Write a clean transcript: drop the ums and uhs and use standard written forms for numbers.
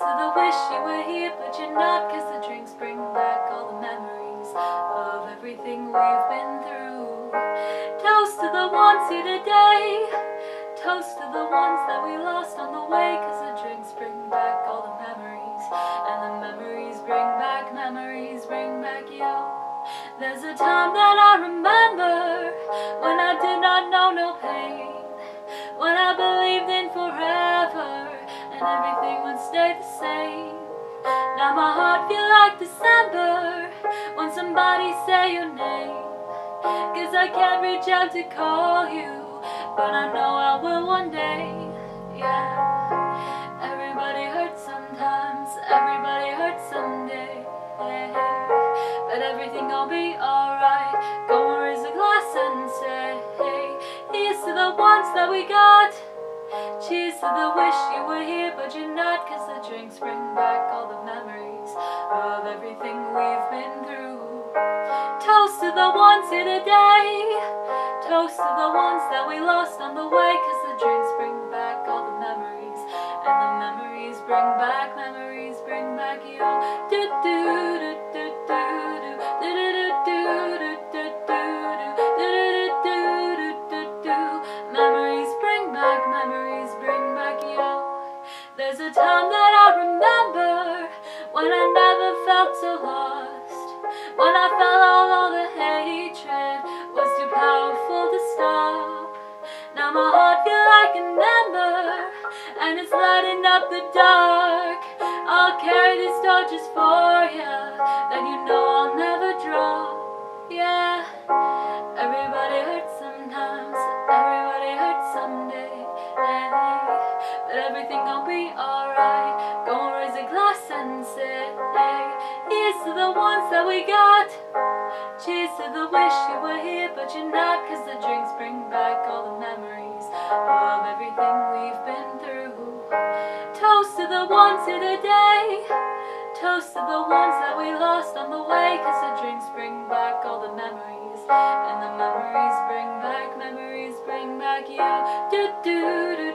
to the wish you were here, but you're not, 'cause the drinks bring back all the memories of everything we've been through. Toast to the ones here today, toast to the ones that we lost on the way, 'cause the drinks bring back all the memories, and the memories bring back you. There's a time that I remember when I did not know no pain, when I believed in forever and everything would stay the same. Now my heart feels like December when somebody say your name, 'cause I can't reach out to call you, but I know I will one day. Yeah, everybody hurts sometimes, everybody hurts someday, but everything gon' be alright. Gonna raise a glass and say, hey, here's to the ones that we got. Cheers to the wish you were here, but you're not, 'cause the drinks bring back all the memories of everything we've been through. Toast to the ones here today, toast to the ones that we lost on the way, 'cause the drinks bring back all the memories, and the memories bring back you. Do do do do do do do do do do do do do. Memories bring back you. There's a time that I remember when I never felt so lost, when I felt all the hatred was too powerful to stop. Now my heart feels like an ember, and it's lighting up the dark. I'll carry this torches for ya, that you know I'll never drop. Yeah, everybody hurts sometimes, everybody hurts someday, but everything gon' be alright. Gonna raise a glass and say, hey, here's to the ones that we got. Cheers to the wish you were here, but you're not, 'cause the drinks bring back all the memories of everything we've been through. Toast to the ones here today, toast to the ones that we lost on the way, 'cause the drinks bring back all the memories, and the memories bring back you. Do do do.